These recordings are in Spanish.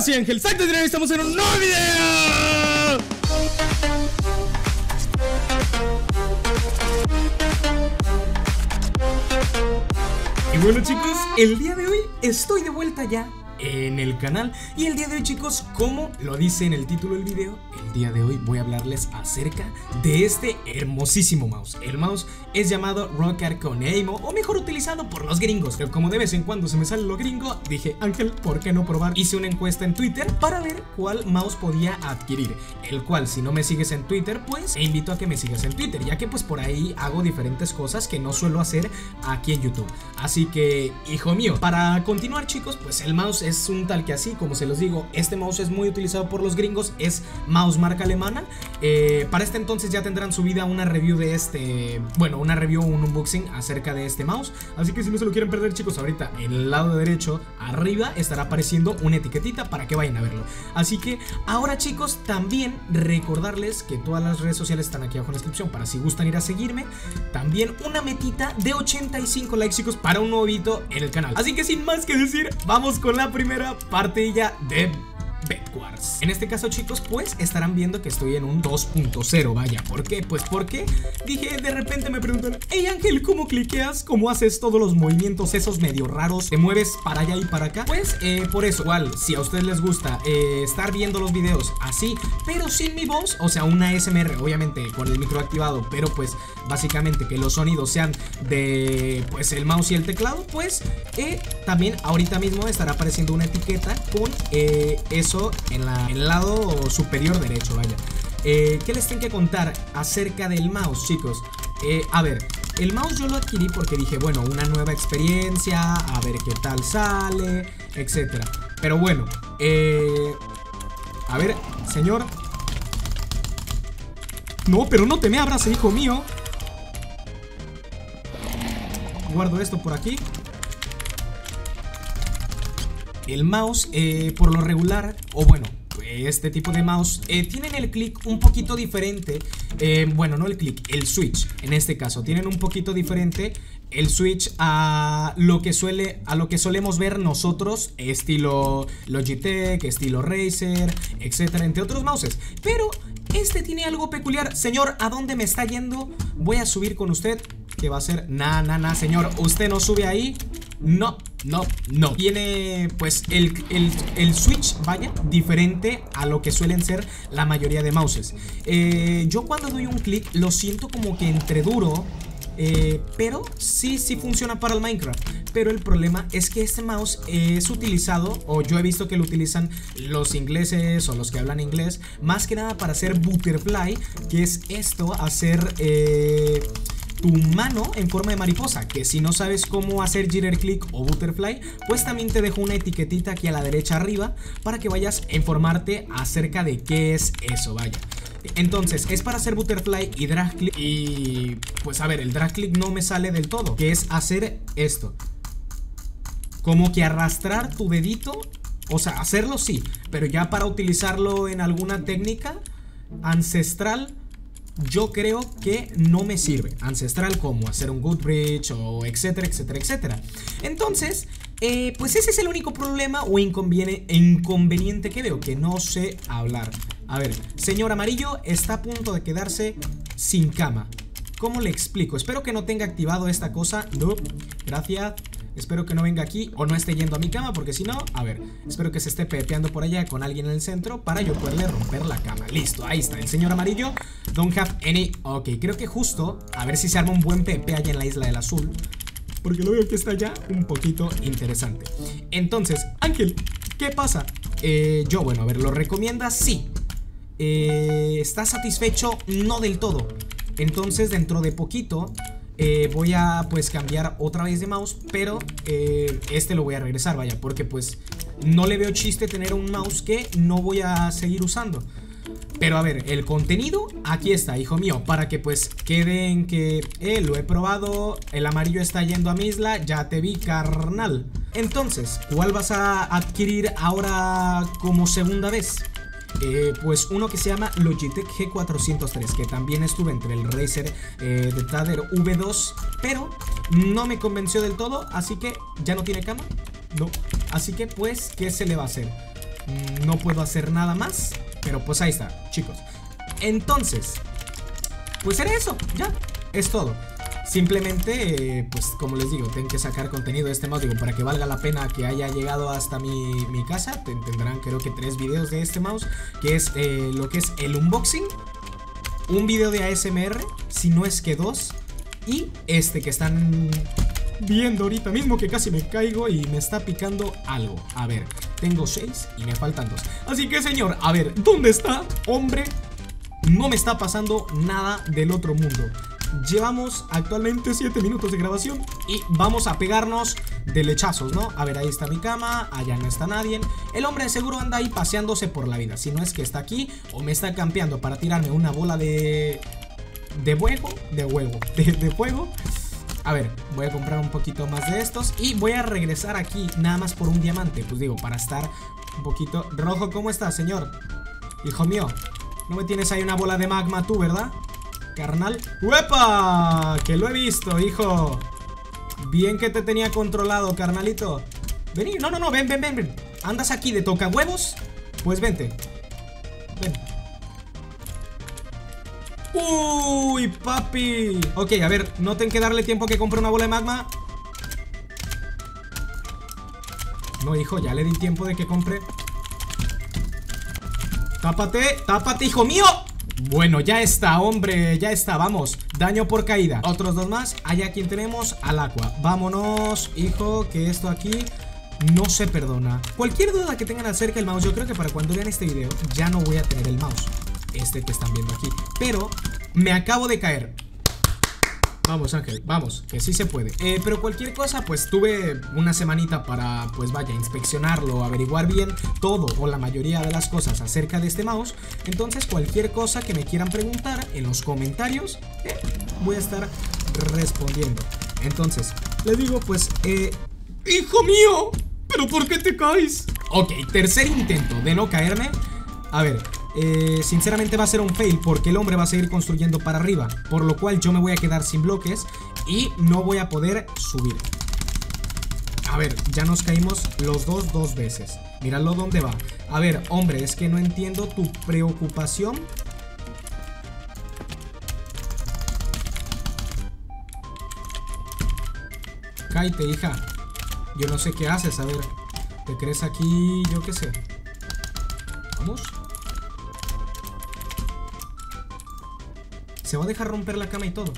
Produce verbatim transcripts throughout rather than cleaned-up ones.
soy Ángel Exacto y estamos en un nuevo video. Y bueno, chicos, el día de hoy estoy de vuelta ya en el canal. Y el día de hoy, chicos, como lo dice en el título del video, el día de hoy voy a hablarles acerca de este hermosísimo mouse. El mouse es llamado Rock Arcone Aimo, o mejor utilizado por los gringos. Pero como de vez en cuando se me sale lo gringo, dije, Ángel, ¿por qué no probar? Hice una encuesta en Twitter para ver cuál mouse podía adquirir, el cual, si no me sigues en Twitter, pues te invito a que me sigas en Twitter, ya que pues por ahí hago diferentes cosas que no suelo hacer aquí en YouTube. Así que, hijo mío, para continuar, chicos, pues el mouse es un tal que así, como se los digo, este mouse es muy utilizado por los gringos, es mouse marca alemana. eh, Para este entonces ya tendrán subida una review de este, bueno, una review, un unboxing acerca de este mouse. Así que si no se lo quieren perder, chicos, ahorita en el lado derecho arriba estará apareciendo una etiquetita para que vayan a verlo. Así que ahora, chicos, también recordarles que todas las redes sociales están aquí abajo en la descripción para si gustan ir a seguirme. También una metita de ochenta y cinco likes, chicos, para un nuevo video en el canal. Así que sin más que decir, vamos con la primera partida de Bedwars. En este caso, chicos, pues estarán viendo que estoy en un dos punto cero. Vaya, ¿por qué? Pues porque dije, de repente me preguntan, hey Ángel, ¿cómo cliqueas? ¿Cómo haces todos los movimientos esos medio raros? ¿Te mueves para allá y para acá? Pues eh, por eso, igual, si a ustedes les gusta eh, estar viendo los videos así, pero sin mi voz, o sea, una A S M R, obviamente con el micro activado, pero pues básicamente que los sonidos sean de pues el mouse y el teclado, pues eh, también ahorita mismo estará apareciendo una etiqueta con eh, eso en, la, en el lado superior derecho, vaya. eh, ¿Qué les tengo que contar acerca del mouse, chicos? Eh, a ver, el mouse yo lo adquirí porque dije, bueno, una nueva experiencia, a ver qué tal sale, etcétera. Pero bueno, eh, a ver, señor. No, pero no te me abras, hijo mío. Guardo esto por aquí. El mouse, eh, por lo regular, o bueno, este tipo de mouse, eh, tienen el clic un poquito diferente. eh, Bueno, no el clic, el switch. En este caso, tienen un poquito diferente el switch a lo que suele, a lo que solemos ver nosotros, estilo Logitech, estilo Razer, etcétera, entre otros mouses. Pero este tiene algo peculiar. Señor, ¿a dónde me está yendo? Voy a subir con usted. ¿Qué va a ser? Nah, nah, nah, señor, usted no sube ahí. No, no, no. Tiene pues el, el, el switch, vaya, diferente a lo que suelen ser la mayoría de mouses. eh, Yo cuando doy un clic lo siento como que entre duro, eh, pero sí, sí funciona para el Minecraft. Pero el problema es que este mouse es utilizado, o yo he visto que lo utilizan los ingleses o los que hablan inglés, más que nada para hacer butterfly, que es esto, hacer eh, tu mano en forma de mariposa. Que si no sabes cómo hacer jitter click o butterfly, pues también te dejo una etiquetita aquí a la derecha arriba para que vayas a informarte acerca de qué es eso, vaya. Entonces, es para hacer butterfly y drag click. Y pues a ver, el drag click no me sale del todo, que es hacer esto, como que arrastrar tu dedito. O sea, hacerlo sí, pero ya para utilizarlo en alguna técnica ancestral, yo creo que no me sirve. Ancestral como hacer un good bridge o etcétera, etcétera, etcétera. Entonces, eh, pues ese es el único problema o inconveniente, inconveniente que veo, que no sé hablar. A ver, señor amarillo está a punto de quedarse sin cama. ¿Cómo le explico? Espero que no tenga activado esta cosa. No, gracias. Espero que no venga aquí o no esté yendo a mi cama, porque si no, a ver, espero que se esté pepeando por allá con alguien en el centro para yo poderle romper la cama. Listo, ahí está, el señor amarillo. Don't have any. Ok, creo que justo, a ver si se arma un buen pepe allá en la isla del azul, porque lo veo que está ya un poquito interesante. Entonces, Ángel, ¿qué pasa? Eh, yo, bueno, a ver, ¿lo recomiendas? Sí. eh, ¿Estás satisfecho? No del todo. Entonces, dentro de poquito Eh, voy a pues cambiar otra vez de mouse, pero eh, este lo voy a regresar, vaya, porque pues no le veo chiste tener un mouse que no voy a seguir usando. Pero a ver, el contenido aquí está, hijo mío, para que pues quede en que eh, lo he probado, el amarillo está yendo a mi isla, ya te vi, carnal. Entonces, ¿cuál vas a adquirir ahora como segunda vez? Eh, pues uno que se llama Logitech G cuatrocientos tres, que también estuve entre el Razer eh, de Tader V dos, pero no me convenció del todo, así que ya no tiene cama. No, así que pues, ¿qué se le va a hacer? no puedo hacer nada más. Pero pues ahí está, chicos. Entonces, pues era eso, ya, es todo. Simplemente, eh, pues como les digo, tengo que sacar contenido de este mouse. Digo, para que valga la pena que haya llegado hasta mi, mi casa. Tendrán creo que tres videos de este mouse, que es eh, lo que es el unboxing, un video de A S M R, si no es que dos, y este que están viendo ahorita mismo, que casi me caigo y me está picando algo. A ver, tengo seis y me faltan dos. Así que señor, a ver, ¿dónde está? Hombre, no me está pasando nada del otro mundo. Llevamos actualmente siete minutos de grabación y vamos a pegarnos de lechazos, ¿no? A ver, ahí está mi cama, allá no está nadie. El hombre seguro anda ahí paseándose por la vida. Si no es que está aquí o me está campeando para tirarme una bola de... De fuego, de huevo, de, de fuego. A ver, voy a comprar un poquito más de estos y voy a regresar aquí nada más por un diamante. Pues digo, para estar un poquito... Rojo, ¿cómo estás, señor? Hijo mío, no me tienes ahí una bola de magma tú, ¿verdad? Carnal. ¡Uepa! Que lo he visto, hijo. Bien que te tenía controlado, carnalito. Vení, no, no, no, ven, ven, ven, ven. ¿Andas aquí de toca huevos? Pues vente. Ven. Uy, papi. Ok, a ver, no tengo que darle tiempo a que compre una bola de magma. No, hijo, ya le di tiempo de que compre. Tápate, tápate, hijo mío. Bueno, ya está, hombre, ya está, vamos. Daño por caída, otros dos más. Allá quien tenemos, al Aqua. Vámonos, hijo, que esto aquí no se perdona. Cualquier duda que tengan acerca del mouse, yo creo que para cuando vean este video ya no voy a tener el mouse, este que están viendo aquí. Pero me acabo de caer. Vamos, Ángel, vamos, que sí se puede. eh, Pero cualquier cosa, pues tuve una semanita para, pues vaya, inspeccionarlo, averiguar bien todo o la mayoría de las cosas acerca de este mouse. Entonces cualquier cosa que me quieran preguntar en los comentarios, eh, voy a estar respondiendo. Entonces, les digo pues, eh, ¡hijo mío! ¿Pero por qué te caes? Ok, tercer intento de no caerme. A ver, eh, sinceramente va a ser un fail porque el hombre va a seguir construyendo para arriba, por lo cual yo me voy a quedar sin bloques y no voy a poder subir. A ver, ya nos caímos los dos dos veces. Míralo dónde va. A ver, hombre, es que no entiendo tu preocupación. Cállate, hija. Yo no sé qué haces, a ver. ¿Te crees aquí? Yo qué sé. Vamos. Se va a dejar romper la cama y todo.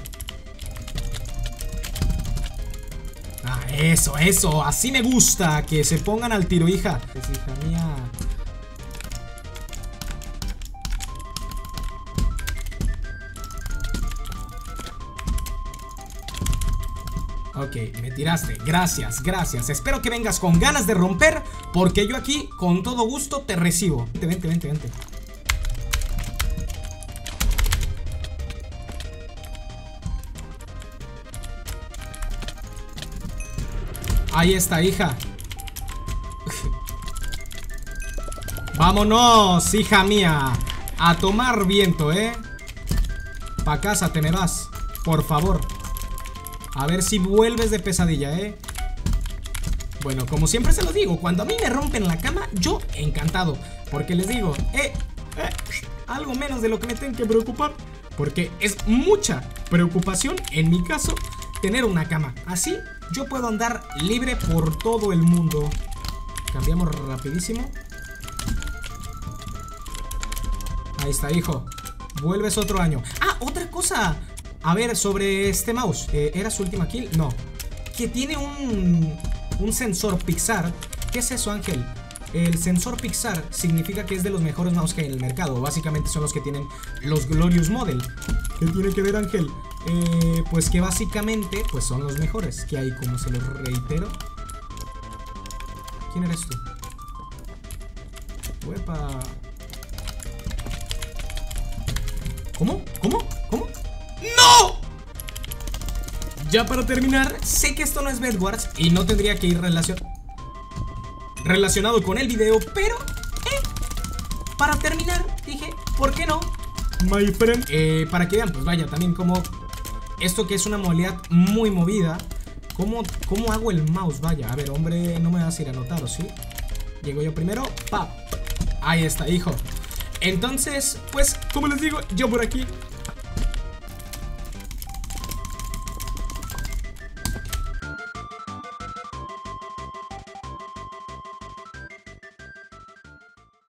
Ah, eso, eso. Así me gusta. Que se pongan al tiro, hija. Es hija mía. Ok, me tiraste. Gracias, gracias. Espero que vengas con ganas de romper, porque yo aquí, con todo gusto, te recibo. Vente, vente, vente, vente. Ahí está, hija. Vámonos, hija mía. A tomar viento, ¿eh? Pa' casa te me vas, por favor. A ver si vuelves de pesadilla, ¿eh? Bueno, como siempre se lo digo, cuando a mí me rompen la cama, yo encantado. Porque les digo, eh, eh algo menos de lo que me tengo que preocupar. Porque es mucha preocupación, en mi caso, tener una cama. Así yo puedo andar libre por todo el mundo. Cambiamos rapidísimo. Ahí está, hijo. Vuelves otro año. Ah, otra cosa. A ver, sobre este mouse, eh, ¿era su última kill? No. Que tiene un, un sensor Pixar. ¿Qué es eso, Ángel? El sensor Pixar significa que es de los mejores mouse que hay en el mercado. Básicamente son los que tienen los Glorious Model. ¿Qué tiene que ver, Ángel? Eh, pues que básicamente pues son los mejores que hay, como se los reitero. ¿Quién eres tú? Uepa. ¿Cómo? ¿Cómo? ¿Cómo? ¡No! Ya para terminar, sé que esto no es Bedwars y no tendría que ir relacion... relacionado con el video, pero eh, para terminar dije, ¿por qué no? My friend. Eh, para que vean, pues vaya, también como esto que es una modalidad muy movida. ¿Cómo, cómo hago el mouse? Vaya, a ver, hombre, no me vas a ir anotado, ¿sí? Llego yo primero, pa. Ahí está, hijo. Entonces, pues, como les digo, yo por aquí